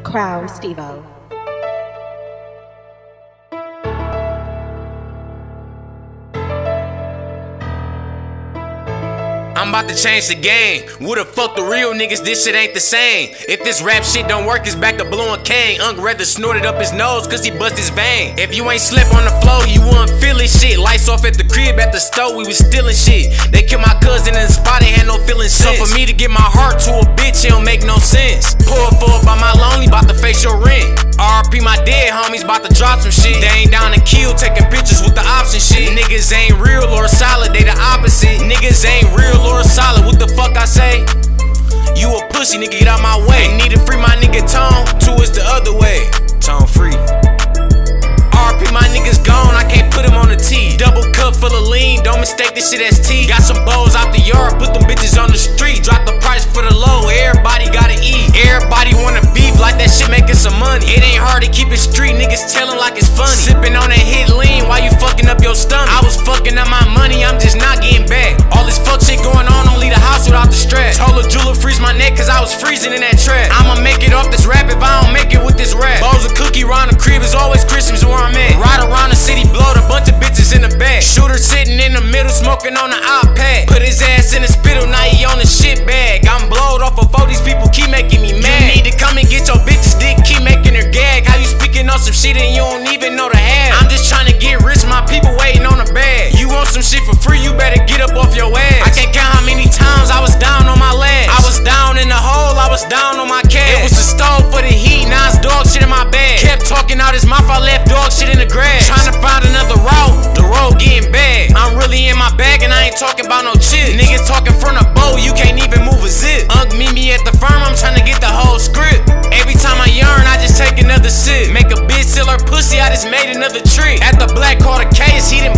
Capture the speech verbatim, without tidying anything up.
Crown Stevo. I'm about to change the game. Who the fuck the real niggas? This shit ain't the same. If this rap shit don't work, it's back to blowing cane. Unc rather snorted up his nose cause he bust his vein. If you ain't slept on the floor, you wouldn't feelin' shit. Lights off at the crib, at the stove, we was stealing shit. They killed my cousin in the spot, ain't had no feeling sense. So for me to give my heart to a bitch, it don't make no sense. Pull for it by my lonely, bout to face your rent. R I P my dead homies, bout to drop some shit. They ain't down to kill, taking pictures with the ops and shit. Niggas ain't real or solid, they the opposite. Niggas ain't real or solid, what the fuck I say? You a pussy, nigga, get out my way. Ain't need to free my nigga Tone, two is the other way. Tone free. R I P my niggas gone, I can't put him on the T. Double cup full of lean, don't mistake this shit as tea. Got some bows out the yard, put them bitches on the street. Drop the price for the low, everybody gotta eat. Everybody wanna beef like that shit making some money. It ain't hard to keep it street, niggas telling like it's funny. Sipping on that hit lean while you fucking up your stomach. I was fucking up my money, I'm just not getting back. All this fuck shit going on, don't leave the house without the strap. Told a jeweler freeze my neck cause I was freezing in that trap. I'ma make it off this rap if I don't make it with this rap. Bowls of cookie round the crib is always Christmas where I'm at. Ride around the city, blowed a bunch of bitches in the back. Shooter sitting in the middle, smoking on the iPad. Put his ass in the spittle, now he on the shit bag. I'm blowed off of four, these people keep making me mad. You need to come and get your bitch's dick, keep making her gag. How you speaking on some shit and you don't even know the half? I'm just trying to get rich, my people waiting on the bag. You want some shit for free, you better get up off your ass. I can't count how many times I was down on my legs. I was down in the hole, I was down on my cash. It was the stove for the heat, now it's dog shit in my bag. Kept talking out his mouth, I left dog shit in the grass. Trying to find another route, the road getting bad. I'm really in my bag and I ain't talking about no chips. Niggas talking from the boat, you can't even move a zip. Unc meet me at the firm, I'm trying to get the whole script. Every time I yearn, I just take another sip. Make a bitch sell her pussy, I just made another trick. At the black call the case, he done